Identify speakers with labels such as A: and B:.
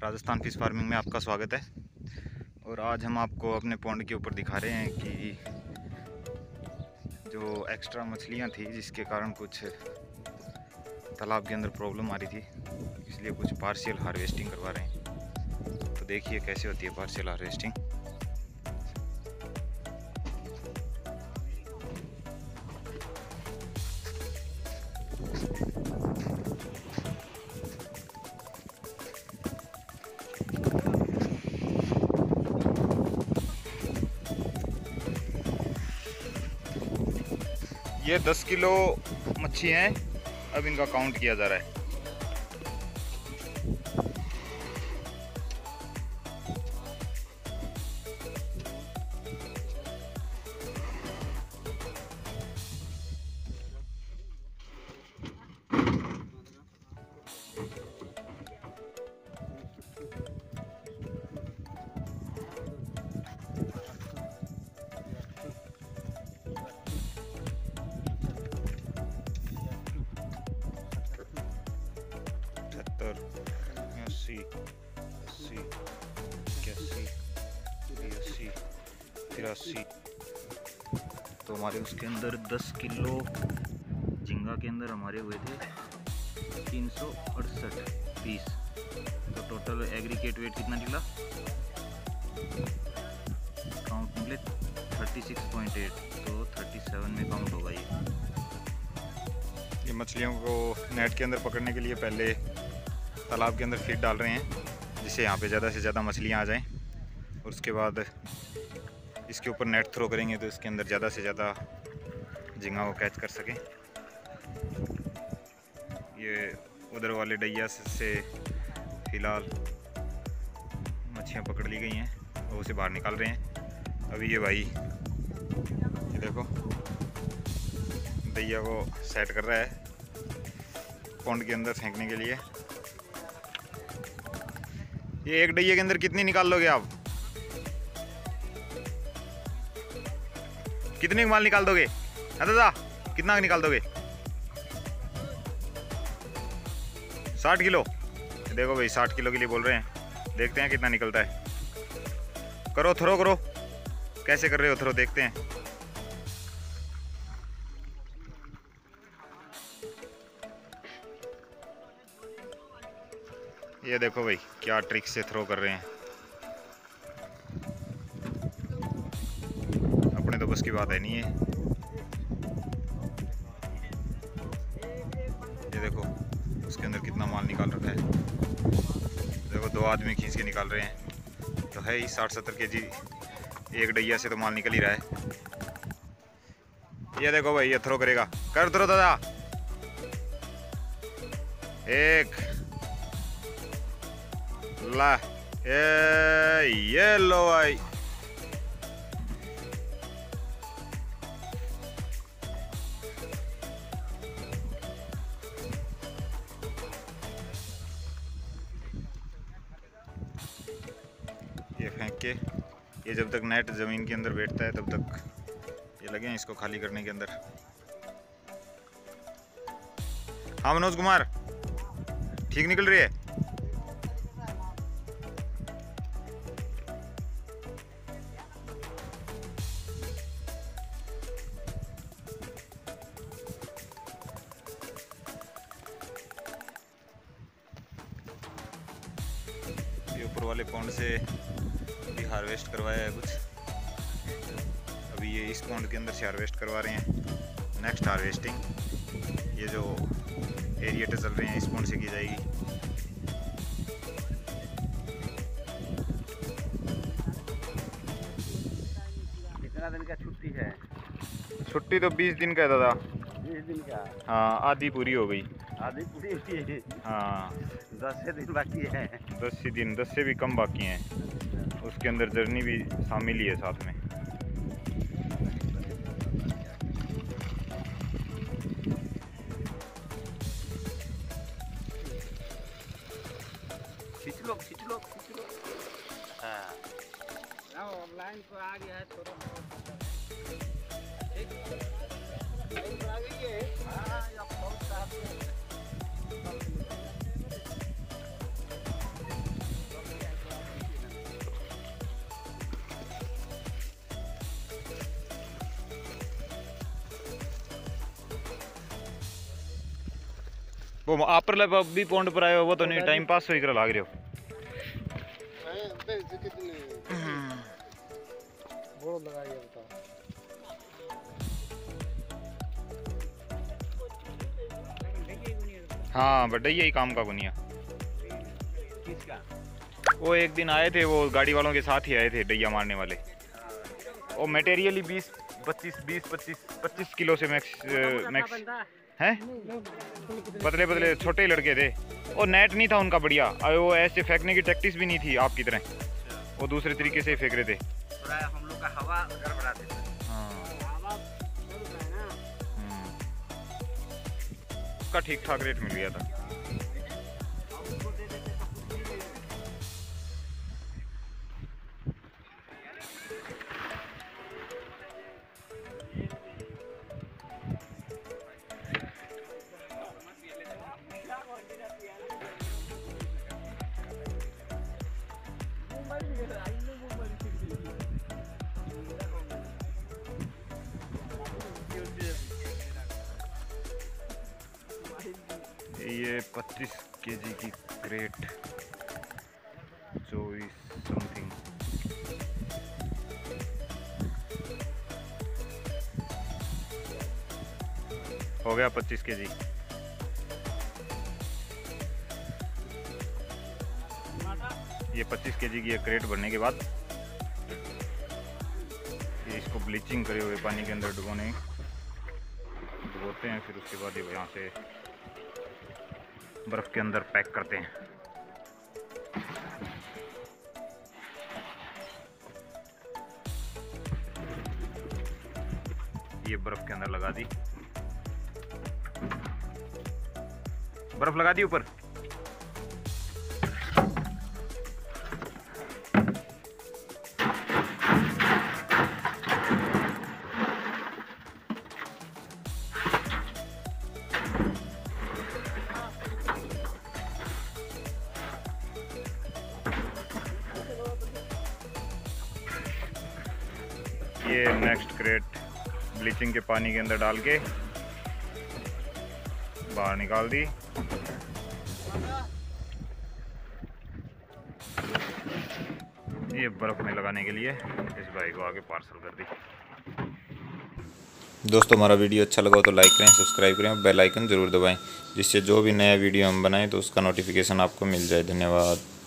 A: Rajasthan fish farming में आपका स्वागत है। और आज हम आपको अपने पॉन्ड के ऊपर दिखा रहे हैं कि जो एक्स्ट्रा मछलियां थी जिसके कारण कुछ तालाब के अंदर प्रॉब्लम आ रही थी, इसलिए कुछ पार्शियल हार्वेस्टिंग करवा रहे हैं। तो देखिए कैसे होती है पार्शियल हार्वेस्टिंग। ये 10 किलो मच्छी हैं, अब इनका काउंट किया जा रहा है। अस्सी, 81, 83, 83। तो हमारे उसके अंदर 10 किलो झींगा के अंदर हमारे हुए थे 368 पीस। तो टोटल एग्रीगेट वेट कितना निकला? काउंट निकले 36.8। तो 37 में काउंट होगा। ये मछलियों को नेट के अंदर पकड़ने के लिए पहले तालाब के अंदर फीड डाल रहे हैं, जिससे यहाँ पे ज़्यादा से ज़्यादा मछलियाँ आ जाएं। और उसके बाद इसके ऊपर नेट थ्रो करेंगे तो इसके अंदर ज़्यादा से ज़्यादा झींगा को कैच कर सकें। ये उधर वाले डैया से फ़िलहाल मछलियाँ पकड़ ली गई हैं और उसे बाहर निकाल रहे हैं। अभी ये भाई ये देखो डैया को सेट कर रहा है पॉन्ड के अंदर फेंकने के लिए। ये एक डैया के अंदर कितनी निकाल लोगे आप? कितने माल निकाल दोगे? दादा कितना निकाल दोगे? 60 किलो। देखो भाई 60 किलो के लिए बोल रहे हैं, देखते हैं कितना निकलता है। करो थ्रो करो, कैसे कर रहे हो थ्रो देखते हैं। ये देखो भाई क्या ट्रिक से थ्रो कर रहे हैं, अपने तो बस की बात है नहीं है। ये देखो उसके अंदर कितना माल निकाल रखा है। देखो 2 आदमी खींच के निकाल रहे हैं, तो है ही 60-70 केजी एक डैया से तो माल निकल ही रहा है। ये देखो भाई ये थ्रो करेगा, कर थ्रो दादा। एक ला ये लो भाई। ये फेंक के, ये जब तक नेट ज़मीन के अंदर बैठता है तब तक ये लगे हैं इसको खाली करने के अंदर। हाँ मनोज कुमार, ठीक निकल रही है। ऊपर वाले पॉन्ड से भी हार्वेस्ट करवाया है कुछ, अभी ये इस पॉन्ड के अंदर से हार्वेस्ट करवा रहे हैं। नेक्स्ट हार्वेस्टिंग ये जो एरिएटर चल रहे हैं इस पॉन्ड से की जाएगी।
B: कितना दिन का छुट्टी है?
A: छुट्टी तो 20 दिन का है दादा।
B: 20 दिन का?
A: हाँ आधी पूरी हो गई।
B: आधी पूरी हुई है?
A: हाँ
B: 10 दिन बाकी है।
A: 10 ही दिन, 10 से भी कम बाकी हैं। उसके अंदर जर्नी भी शामिल ही है साथ में।
B: खींच लो खींच लो खींच लो। हाँ लाइन तो आ गया है थोड़ा लाइन तो आ गई है। हाँ अब बहुत साफ
A: वो आप पर भी पॉइंट पर आए हो, वो तो नहीं टाइम पास होई कर लाग रहे हो। हाँ बड्डे यही काम का गुनिया। वो एक दिन आए थे, वो गाड़ी वालों के साथ ही आए थे डैया मारने वाले। वो मटेरियल ही 20-25 किलो से मैक्स हैं, पतले पतले छोटे लड़के थे। और नेट नहीं था उनका बढ़िया, वो ऐसे फेंकने की टैक्टिस भी नहीं थी आपकी तरह, वो दूसरे तरीके से फेंक रहे थे।
B: हम लोग का हवा गड़बड़ाते थे।
A: उसका ठीक ठाक रेट मिल गया था। ये 25 केजी की क्रेट 24 समथिंग। हो गया 25 केजी। ये 25 केजी की क्रेट भरने के बाद ये इसको ब्लीचिंग करे हुए पानी के अंदर डुबोते हैं, फिर उसके बाद ये यहाँ से बर्फ़ के अंदर पैक करते हैं। ये बर्फ़ के अंदर लगा दी, बर्फ़ लगा दी ऊपर। ये नेक्स्ट क्रेट ब्लीचिंग के पानी के अंदर डाल के बाहर निकाल दी। ये बर्फ़ में लगाने के लिए इस भाई को आगे पार्सल कर दी। दोस्तों हमारा वीडियो अच्छा लगा हो तो लाइक करें, सब्सक्राइब करें और बेल आइकन ज़रूर दबाएं, जिससे जो भी नया वीडियो हम बनाएं तो उसका नोटिफिकेशन आपको मिल जाए। धन्यवाद।